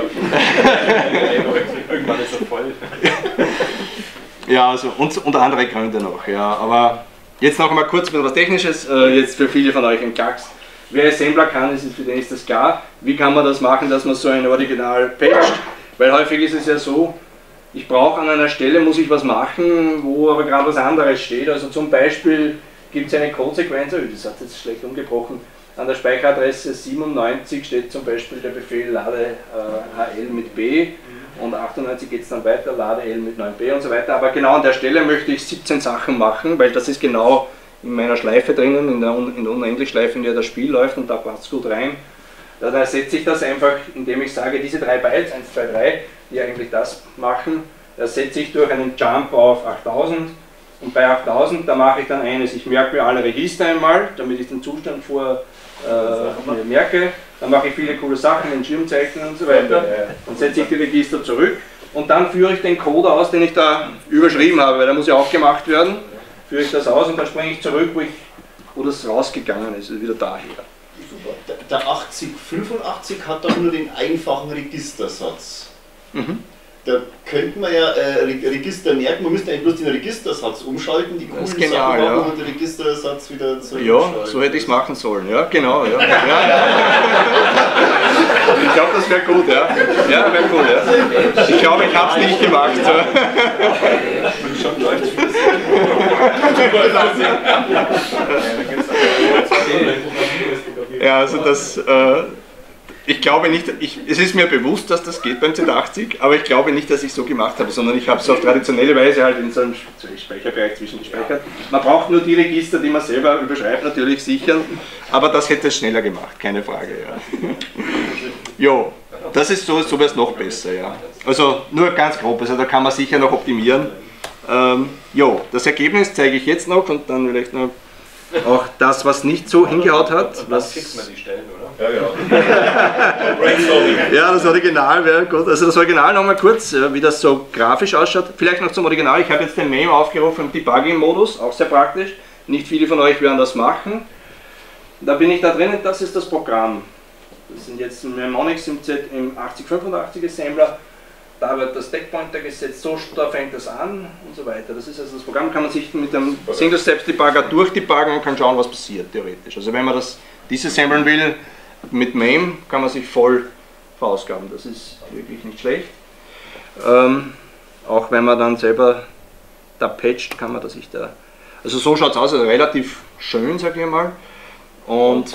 Irgendwann ist er voll. Ja, also und andere Gründe noch, ja, aber Jetzt noch einmal kurz was Technisches, jetzt für viele von euch ein Klacks. Wer Assembler kann, für den ist das klar. Wie kann man das machen, dass man so ein Original patcht? Weil häufig ist es ja so, ich brauche an einer Stelle, muss ich was machen, wo aber gerade was anderes steht. Also zum Beispiel gibt es eine Codesequenz, das hat jetzt schlecht umgebrochen, an der Speicheradresse 97 steht zum Beispiel der Befehl lade HL mit B und 98 geht es dann weiter, lade L mit 9B und so weiter. Aber genau an der Stelle möchte ich 17 Sachen machen, weil das ist genau in meiner Schleife drinnen, in der Unendlich-Schleife, in der das Spiel läuft und da passt es gut rein. Da ersetze ich das einfach, indem ich sage, diese 3 Bytes, 1, 2, 3, die eigentlich das machen, ersetze ich durch einen Jump auf 8000 und bei 8000, da mache ich dann eines, ich merke mir alle Register einmal, damit ich den Zustand mir merke, dann mache ich viele coole Sachen, den Schirm zeichnen und so weiter, dann setze ich die Register zurück und dann führe ich den Code aus, den ich da überschrieben habe, weil der muss ja auch gemacht werden, führe ich das aus und dann springe ich zurück, wo das rausgegangen ist, wieder daher. Der 8085 hat doch nur den einfachen Registersatz. Da könnte man ja Register merken, man müsste eigentlich bloß den Registersatz umschalten, die coolen Sachen machen und den Registersatz wieder zurück. Ja, so hätte ich es machen sollen, ja, genau. Ja. Ich glaube, das wäre gut, ja. Ja, wäre gut, ja. Ich glaube, ich habe es nicht gemacht. Ja, also das. Ich glaube nicht, es ist mir bewusst, dass das geht beim Z80, aber ich glaube nicht, dass ich so gemacht habe, sondern ich habe es auf traditionelle Weise halt in so einem Speicherbereich zwischengespeichert. Man braucht nur die Register, die man selber überschreibt, natürlich sichern, aber das hätte es schneller gemacht, keine Frage. Ja. Jo, das ist so wäre es noch besser. Ja. Also nur ganz grob, also da kann man sicher noch optimieren. Jo, das Ergebnis zeige ich jetzt noch und dann vielleicht noch auch das, was nicht so hingehaut hat. Was fixt man die Stellen, oder? Ja, das Original wäre gut. Also das Original nochmal kurz, wie das so grafisch ausschaut. Vielleicht noch zum Original. Ich habe jetzt den MAME aufgerufen im Debugging-Modus, auch sehr praktisch. Nicht viele von euch werden das machen. Da bin ich da drinnen, das ist das Programm. Das sind jetzt Mnemonics im 8085 Assembler. Da wird das Deckpointer gesetzt, so da fängt das an und so weiter. Das ist also das Programm, kann man sich mit dem Single-Steps-Debugger durchdebuggen und kann schauen, was passiert, theoretisch. Also wenn man das disassemblen will, mit MAME kann man sich voll verausgaben. Das ist wirklich nicht schlecht. Auch wenn man dann selber da patcht, kann man das sich da... Also so schaut es aus, also relativ schön, sage ich mal. Und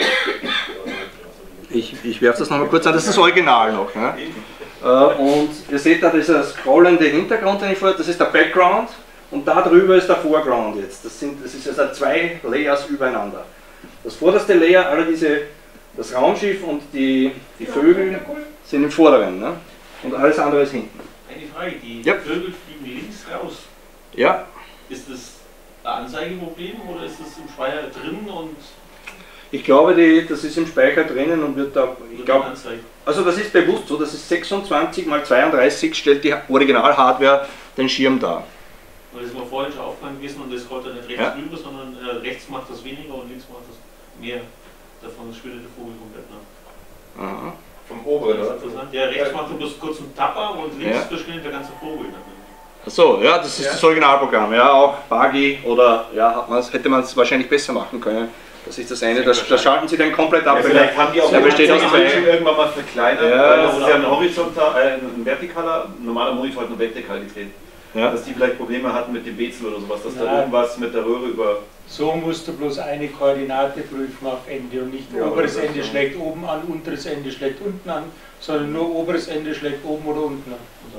ich werfe das nochmal kurz an, das ist das Original noch. Ne? Und ihr seht da dieser scrollende Hintergrund, den ich vorher, das ist der Background und da drüber ist der Foreground jetzt. Das ist also 2 Layers übereinander. Das vorderste Layer, das Raumschiff und die Vögel sind im vorderen, ne? Und alles andere ist hinten. Eine Frage, die Vögel fliegen links raus. Ja. Ist das ein Anzeigeproblem oder ist das im Speicher drin und... Ich glaube, das ist im Speicher drinnen und wird da, also das ist bewusst so, das ist 26 x 32 stellt die Original-Hardware den Schirm dar. Weil das ist mir vorhin schon aufgefallen gewesen und das rollt dann nicht rechts rüber, sondern rechts macht das weniger und links macht das mehr. Davon spielt der Vogel komplett nach. Aha. Vom oberen, oder? Ja, rechts macht er bloß kurz einen Tapper und links verschwindet der ganze Vogel. Achso, ja, das ist das Originalprogramm, ja, auch Buggy oder ja, hätte man es wahrscheinlich besser machen können. Das ist das eine, da schalten sie dann komplett ab. Ja, vielleicht haben die auch irgendwann mal verkleinert, ja, das ist ja ein vertikaler, ein normaler Monitor hat nur vertikal gedreht. Ja. Dass die vielleicht Probleme hatten mit dem Bezel oder sowas, dass da irgendwas mit der Röhre über... So musst du bloß eine Koordinate prüfen auf Ende und nicht oberes Ende schlägt oben an, unteres Ende schlägt unten an, sondern nur oberes Ende schlägt oben oder unten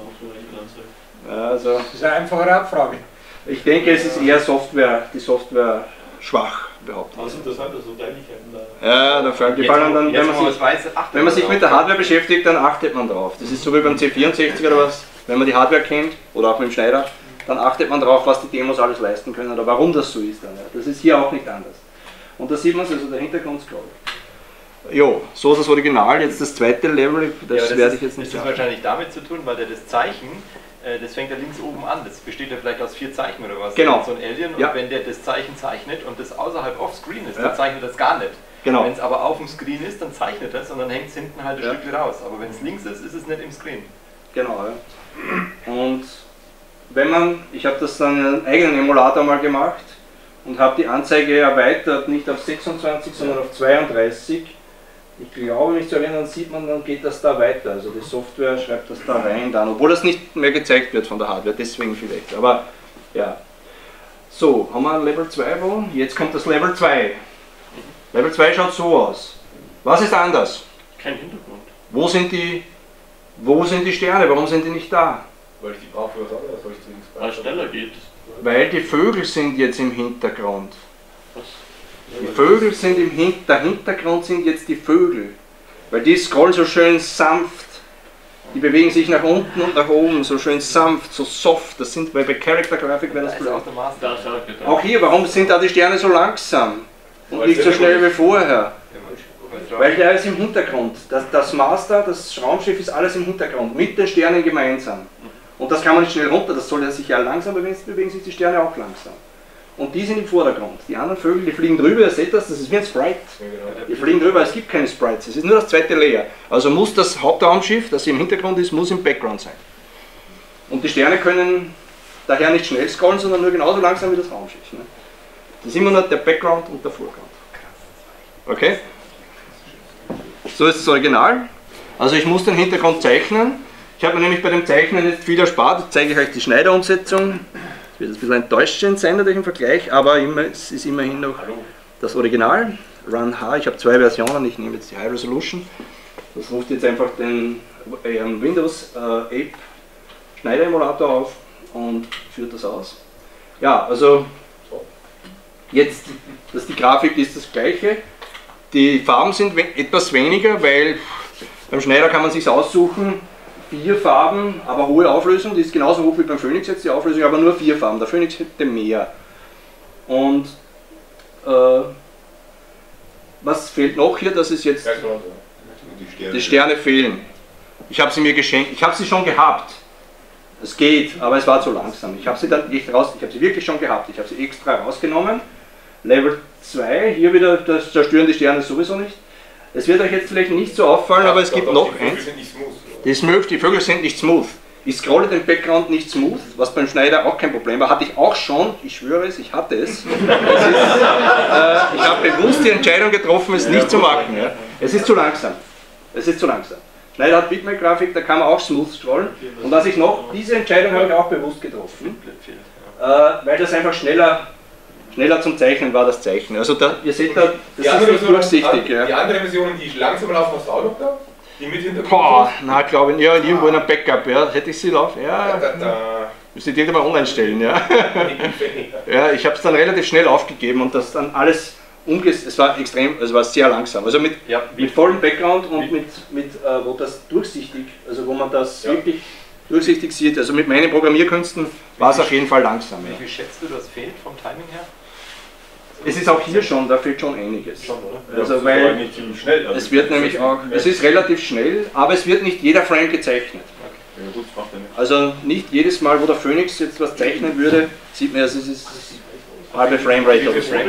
an. Also, das ist eine einfache Abfrage. Ich denke, es ist eher die Software schwach behauptet. Aber es ist interessant, dass so Kleinigkeiten da... Ja, die fallen dann, wenn man sich mit der Hardware beschäftigt, dann achtet man drauf. Das ist so wie beim C64 oder was, wenn man die Hardware kennt, oder auch mit dem Schneider, dann achtet man drauf, was die Demos alles leisten können oder warum das so ist. Dann, ja. Das ist hier auch nicht anders. Und da sieht man es, also der Hintergrund scrollt. Jo, so ist das Original, jetzt das zweite Level, das werde ich jetzt nicht sagen. Das hat wahrscheinlich damit zu tun, weil das Zeichen, das fängt ja links oben an, das besteht ja vielleicht aus 4 Zeichen oder was, genau. So ein Alien, und wenn der das Zeichen zeichnet und das außerhalb offscreen ist, ja, dann zeichnet das gar nicht. Genau. Wenn es aber auf dem Screen ist, dann zeichnet es und dann hängt es hinten halt ein Stück raus, aber wenn es links ist, ist es nicht im Screen. Genau, ja. Und wenn man, ich habe das dann in einem eigenen Emulator mal gemacht und habe die Anzeige erweitert, nicht auf 26, sondern auf 32. Ich glaube, mich zu erinnern, sieht man, dann geht das da weiter. Also die Software schreibt das da rein dann, obwohl das nicht mehr gezeigt wird von der Hardware, deswegen vielleicht. Aber ja. So, haben wir Level 2 wo? Jetzt kommt das Level 2. Level 2 schaut so aus. Was ist anders? Kein Hintergrund. Wo sind die Sterne? Warum sind die nicht da? Weil ich die brauche für was anderes, weil ich zu links Weil es schneller geht. Weil die Vögel sind jetzt im Hintergrund. Was? Die Vögel sind der Hintergrund sind jetzt die Vögel. Weil die scrollen so schön sanft. Die bewegen sich nach unten und nach oben, so schön sanft, so soft. Das sind, weil bei Character Graphic wäre das auch der Master. auch hier, warum sind da die Sterne so langsam? Und nicht so schnell wie vorher? Weil der ist im Hintergrund. Das Master, das Raumschiff ist alles im Hintergrund, mit den Sternen gemeinsam. Und das kann man nicht schnell runter, das soll ja sich ja langsam bewegen sich die Sterne auch langsam. Und die sind im Vordergrund. Die anderen Vögel, die fliegen drüber, ihr seht das ist wie ein Sprite. Die fliegen drüber, es gibt keine Sprites, es ist nur das zweite Layer. Also muss das Hauptraumschiff, das im Hintergrund ist, muss im Background sein. Und die Sterne können daher nicht schnell scrollen, sondern nur genauso langsam wie das Raumschiff. Ne? Das ist immer nur der Background und der Foreground. Okay? So ist das Original. Also ich muss den Hintergrund zeichnen. Ich habe mir nämlich bei dem Zeichnen jetzt viel erspart. Jetzt zeige ich euch die Schneider-Umsetzung. Es wird ein bisschen enttäuschend sein natürlich im Vergleich, aber es ist immerhin noch das Original. Run H, ich habe zwei Versionen, ich nehme jetzt die High Resolution. Das ruft jetzt einfach den Windows Ape Schneider-Emulator auf und führt das aus. Ja, also jetzt, die Grafik ist das gleiche. Die Farben sind etwas weniger, weil beim Schneider kann man sich aussuchen, 4 Farben, aber hohe Auflösung, die ist genauso hoch wie beim Phoenix jetzt die Auflösung, aber nur 4 Farben. Der Phoenix hätte mehr. Und was fehlt noch hier? Das ist jetzt, die Sterne fehlen. Ich habe sie mir geschenkt, ich habe sie schon gehabt. Es geht, aber es war zu langsam. Ich habe sie dann nicht raus, ich habe sie wirklich schon gehabt. Ich habe sie extra rausgenommen. Level 2, hier wieder, das zerstören die Sterne sowieso nicht. Es wird euch jetzt vielleicht nicht so auffallen, aber es gibt noch eins. Die Vögel sind nicht smooth. Ich scrolle den Background nicht smooth, was beim Schneider auch kein Problem war. Hatte ich auch schon, ich schwöre es, ich hatte es. Ich habe bewusst die Entscheidung getroffen, es nicht zu machen. Ja. Es ist zu langsam. Es ist zu langsam. Schneider hat Bitmap-Grafik, da kann man auch smooth scrollen. Und was ich noch, diese Entscheidung habe ich auch bewusst getroffen, weil das einfach schneller zum Zeichnen war, das Zeichnen. Also da, ihr seht da, das ist nicht durchsichtig. Die andere Version, die langsam laufen, hast du auch noch da? Die mit Hintergrund? Boah, na glaube ich, ja, irgendwo in einem Backup, ja. Hätte ich sie laufen? Ja. Müsste ich die mal online stellen, ja. Ja, ich habe es dann relativ schnell aufgegeben und das dann alles es war extrem, es war sehr langsam. Also mit vollem Background und mit wo das durchsichtig, also wo man das wirklich durchsichtig sieht. Also mit meinen Programmierkünsten war es auf jeden Fall langsam. Wie viel schätzt du, das fehlt vom Timing her? Es ist auch hier schon, da fehlt schon einiges. Schon, oder? Also weil nicht ziemlich schnell. Also es wird nämlich auch, es ist relativ schnell, aber es wird nicht jeder Frame gezeichnet. Ja, gut, macht ja nichts. Also nicht jedes Mal, wo der Phoenix jetzt was zeichnen würde, sieht man, es ist halbe Framerate oder so.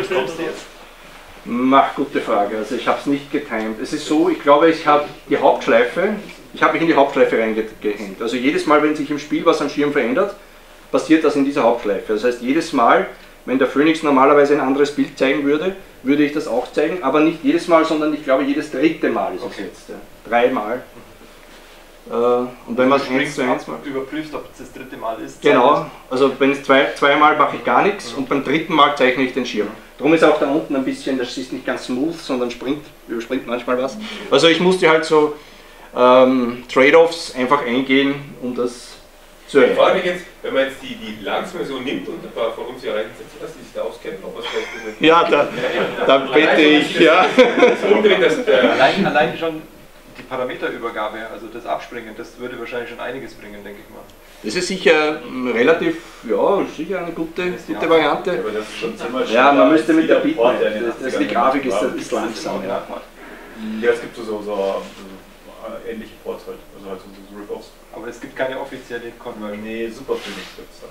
Gute Frage, also ich habe es nicht getimed. Es ist so, ich glaube, ich habe die Hauptschleife, ich habe mich in die Hauptschleife reingehängt. Also jedes Mal, wenn sich im Spiel was am Schirm verändert, passiert das in dieser Hauptschleife. Das heißt, jedes Mal, wenn der Phoenix normalerweise ein anderes Bild zeigen würde, würde ich das auch zeigen, aber nicht jedes Mal, sondern ich glaube jedes dritte Mal ist es jetzt. Ja. 3 Mal. Und wenn man es 1 zu 1 macht. Überprüfst, ob es das dritte Mal ist. Genau, also wenn es zweimal mache ich gar nichts und beim dritten Mal zeichne ich den Schirm. Darum ist auch da unten ein bisschen, das ist nicht ganz smooth, sondern überspringt manchmal was. Also ich musste halt so Trade-offs einfach eingehen, um das zu erreichen. Ich frage mich jetzt, wenn man jetzt die langsame so nimmt und ein paar von uns hier reinsetzt, dass die sich da auskennen, ob was vielleicht ja, da bitte ich, ja. Allein schon die Parameterübergabe, also das Abspringen, das würde wahrscheinlich schon einiges bringen, denke ich mal. Das ist sicher relativ, sicher eine gute Variante. Aber das ist schon ziemlich ja, man müsste mit der Bitmap, die Grafik ist langsam. Ja. Ja, es gibt so ähnliche Ports halt, also halt so Rip-Offs. Aber es gibt keine offizielle Conversion. Nee, Super Phoenix gibt es dann.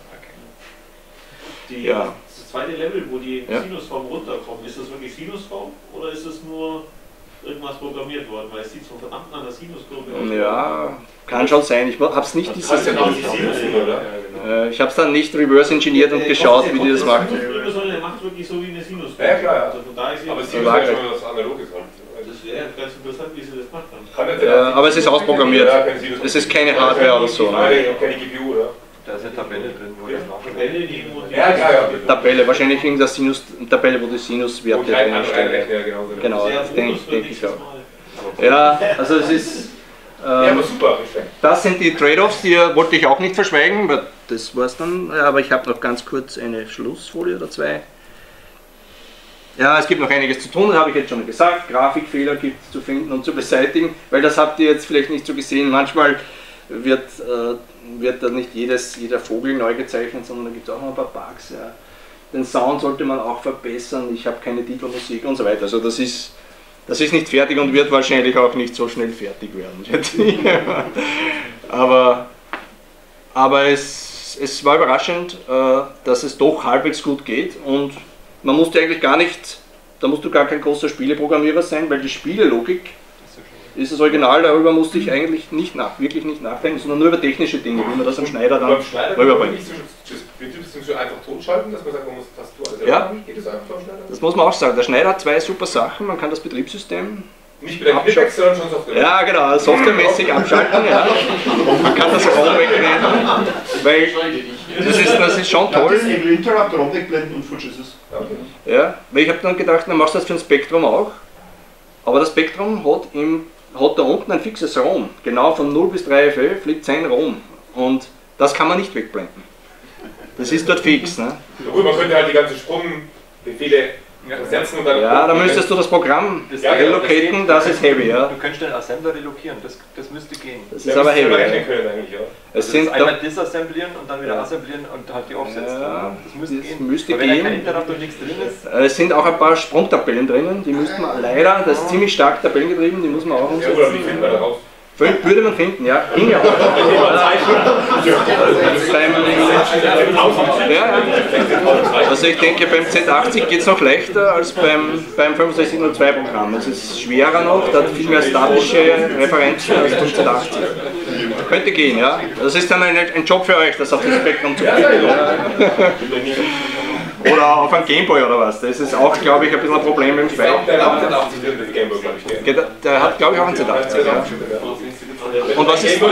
Okay. Das zweite Level, wo die Sinusform runterkommt, ist das wirklich Sinusform oder ist es nur irgendwas programmiert worden? Weil es sieht so verdammt nach einer Sinuskurve aus. Ja, kann schon sein. Ich habe es nicht ich habe es dann nicht reverse engineert und geschaut, wie die das machen. Früher soll der macht es wirklich so wie eine Sinus. Ja, klar, ja. Also von da ist aber Sinus wäre schon was Analoges. Das wäre ganz interessant, wie sie das gemacht haben. Ja, aber es ist ausprogrammiert. Es ist keine Hardware oder so. Keine GPU, oder? Da ist eine Tabelle drin, wo das Tabelle, die irgendwo ja, klar, ja. Tabelle, wahrscheinlich irgendeine Tabelle, wo die Sinuswerte drin stehen. Genau, das denke ich auch. Ja, also es ist. Ja, aber super. Das sind die Trade-offs, die wollte ich auch nicht verschweigen, weil das war's dann. Aber ich habe noch ganz kurz eine Schlussfolie oder zwei. Ja, es gibt noch einiges zu tun, das habe ich jetzt schon gesagt. Grafikfehler gibt es zu finden und zu beseitigen, weil das habt ihr jetzt vielleicht nicht so gesehen. Manchmal wird da nicht jeder Vogel neu gezeichnet, sondern da gibt es auch noch ein paar Bugs. Ja. Den Sound sollte man auch verbessern, ich habe keine Titelmusik und so weiter. Also das ist nicht fertig und wird wahrscheinlich auch nicht so schnell fertig werden. aber es war überraschend, dass es doch halbwegs gut geht und man musste eigentlich da musst du gar kein großer Spieleprogrammierer sein, weil die Spielelogik ist das Original, darüber musste ich eigentlich wirklich nicht nachdenken, sondern nur über technische Dinge, wie man das am Schneider dann rüberbringt. Das so einfach totschalten, dass man sagt, man muss Tastatur alles ja, geht das einfach am Schneider? Das muss man auch sagen. Der Schneider hat zwei super Sachen, man kann das Betriebssystem nicht mit der Knipex, sondern schon Software. Ja, genau, softwaremäßig abschalten. Ja. Man kann das ROM wegblenden, weil das ist schon toll. Das Able Interrupt, ROM wegblenden und futsch ist es. Ja, weil ich habe dann gedacht, dann machst du das für ein Spektrum auch. Aber das Spektrum hat da unten ein fixes ROM. Genau von 0 bis 3FL fliegt sein ROM. Und das kann man nicht wegblenden. Das ist dort fix. Ne? Ja, gut, man könnte halt die ganzen Sprungbefehle setzen und dann. Ja, dann müsstest du das Programm relocaten, das ist heavy. Ja. Du könntest den Assembler relokieren, das müsste gehen. Das ist aber heavy. Es sind einmal disassemblieren und dann wieder assemblieren und halt die Offsets. Ja, das müsste gehen. Müsste wenn gehen. kein Interrupt und nichts drin ist. Es sind auch ein paar Sprungtabellen drinnen, die müsste man leider, das ist ziemlich stark tabellengetrieben, die muss man auch umsetzen. Ja, oder wie finden wir da raus? Würde man finden, ja. Hinge auch. Also ich denke, beim Z80 geht es noch leichter als beim 6502 Programm. Es ist schwerer noch, da hat viel mehr statische Referenzen als beim Z80. Könnte gehen, ja. Das ist dann ein Job für euch, das auf das Spektrum zu kriegen. Oder auf einem Gameboy oder was. Das ist auch, glaube ich, ein bisschen ein Problem im Fight. Der hat auch den Gameboy, glaube ich. Der hat, glaube ich, auch einen Z80. Ja. Und was ist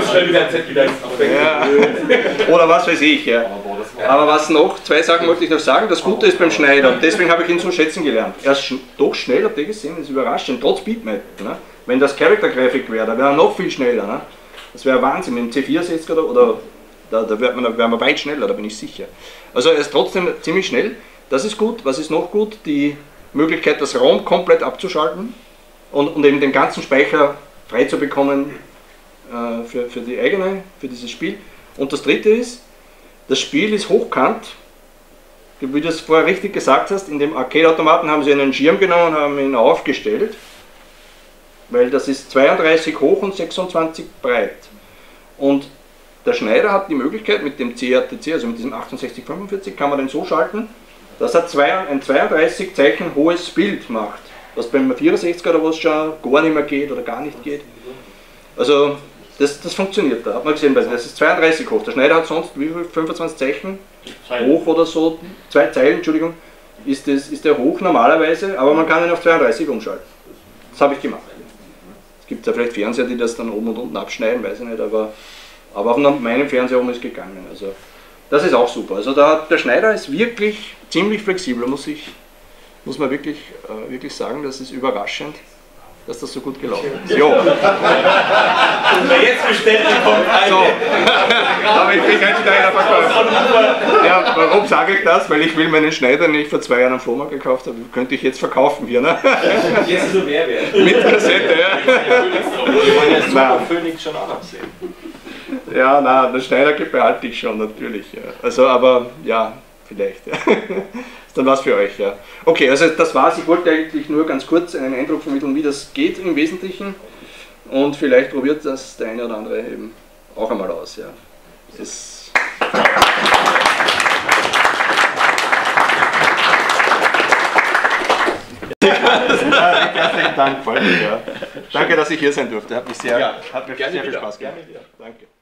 ja. Oder was weiß ich, ja. Aber was noch, zwei Sachen wollte ich noch sagen. Das Gute ist beim Schneider, deswegen habe ich ihn so schätzen gelernt. Er ist doch schnell, habt ihr gesehen, das ist überraschend, trotz Beatmap. Ne? Wenn das Character-Grafik wäre, da wäre er noch viel schneller. Ne? Das wäre Wahnsinn, mit dem C64 oder da wäre man weit schneller, da bin ich sicher. Also er ist trotzdem ziemlich schnell, das ist gut. Was ist noch gut? Die Möglichkeit, das ROM komplett abzuschalten und eben den ganzen Speicher frei zu bekommen für dieses Spiel. Und das dritte ist, das Spiel ist hochkant, wie du es vorher richtig gesagt hast, in dem Arcade-Automaten haben sie einen Schirm genommen und haben ihn aufgestellt, weil das ist 32 hoch und 26 breit. Und der Schneider hat die Möglichkeit, mit dem CRTC, also mit diesem 6845, kann man den so schalten, dass er ein 32 Zeichen hohes Bild macht, was beim 64 oder was schon gar nicht mehr geht oder gar nicht geht. Also das funktioniert da, hat man gesehen, das ist 32 hoch. Der Schneider hat sonst wie viel, 25 Zeichen hoch oder so, 2 Zeilen, Entschuldigung, ist der hoch normalerweise, aber man kann ihn auf 32 umschalten. Das habe ich gemacht. Es gibt ja vielleicht Fernseher, die das dann oben und unten abschneiden, weiß ich nicht, aber auf meinem Fernseher oben ist gegangen. Also das ist auch super. Also der Schneider ist wirklich ziemlich flexibel, muss man wirklich sagen, das ist überraschend, dass das so gut gelaufen ist. Jo. Und wer jetzt bestellt, kommt eine. So. Aber ich bin kein Schneiderverkäufer. Ja, warum sage ich das? Weil ich will meinen Schneider, den ich vor 2 Jahren am Flohmarkt gekauft habe, könnte ich jetzt verkaufen hier. Ne? Jetzt ist er Mehrwert. Mit Kassette, ja. Wir wollen ja Super Phoenix schon auch absehen. Ja, na, den Schneider behalte ich schon, natürlich. Ja. Also, aber ja, vielleicht. Ja. Ist dann was für euch, ja. Okay, also das war's. Ich wollte eigentlich nur ganz kurz einen Eindruck vermitteln, wie das geht im Wesentlichen. Und vielleicht probiert das der eine oder andere eben auch einmal aus. Ja. Herzlichen Dank, freut mich. Ja. Danke, dass ich hier sein durfte. Hat mir sehr viel Spaß gemacht. Danke.